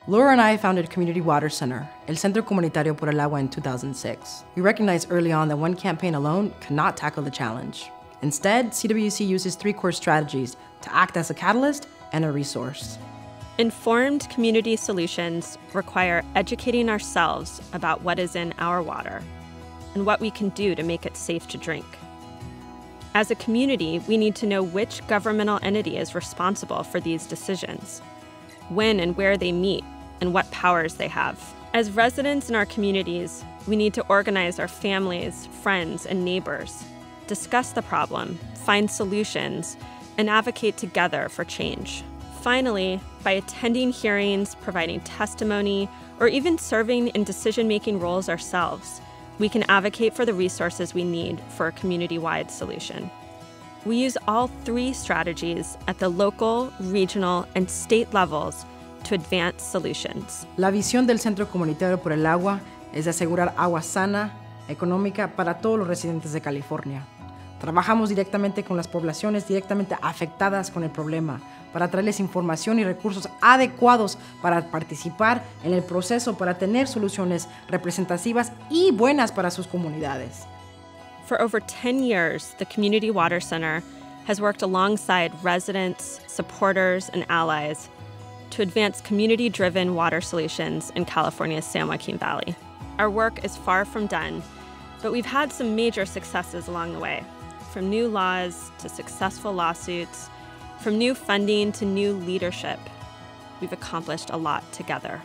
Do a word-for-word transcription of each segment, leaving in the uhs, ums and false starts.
Laura and I founded Community Water Center, El Centro Comunitario por el Agua, in two thousand six. We recognized early on that one campaign alone cannot tackle the challenge. Instead, C W C uses three core strategies to act as a catalyst and a resource. Informed community solutions require educating ourselves about what is in our water and what we can do to make it safe to drink. As a community, we need to know which governmental entity is responsible for these decisions, when and where they meet, and what powers they have. As residents in our communities, we need to organize our families, friends, and neighbors, discuss the problem, find solutions, and advocate together for change. Finally, by attending hearings, providing testimony, or even serving in decision-making roles ourselves, we can advocate for the resources we need for a community-wide solution. We use all three strategies at the local, regional, and state levels to advance solutions. La visión del Centro Comunitario por el Agua es de asegurar agua sana, económica para todos los residentes de California. Trabajamos directamente con las poblaciones directamente afectadas con el problema para traerles información y recursos adecuados para participar en el proceso, para tener soluciones representativas y buenas para sus comunidades. For over ten years, the Community Water Center has worked alongside residents, supporters, and allies to advance community-driven water solutions in California's San Joaquin Valley. Our work is far from done, but we've had some major successes along the way, from new laws to successful lawsuits, from new funding to new leadership. We've accomplished a lot together.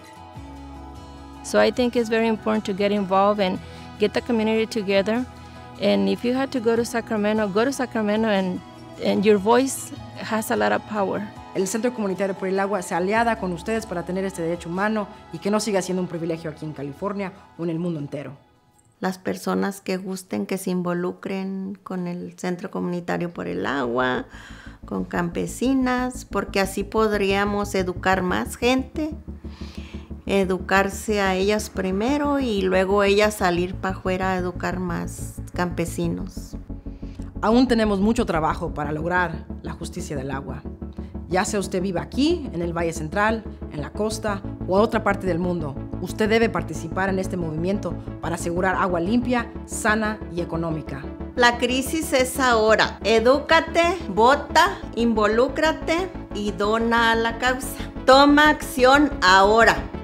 So I think it's very important to get involved and get the community together. And if you had to go to Sacramento, go to Sacramento, and, and your voice has a lot of power. El Centro Comunitario por el Agua se aliada con ustedes para tener este derecho humano y que no siga siendo un privilegio aquí en California o en el mundo entero. Las personas que gusten que se involucren con el Centro Comunitario por el Agua, con campesinas, porque así podríamos educar más gente, educarse a ellas primero y luego ellas salir para afuera a educar más campesinos. Aún tenemos mucho trabajo para lograr la justicia del agua. Ya sea usted viva aquí, en el Valle Central, en la costa o en otra parte del mundo, usted debe participar en este movimiento para asegurar agua limpia, sana y económica. La crisis es ahora. Edúcate, vota, involúcrate y dona a la causa. Toma acción ahora.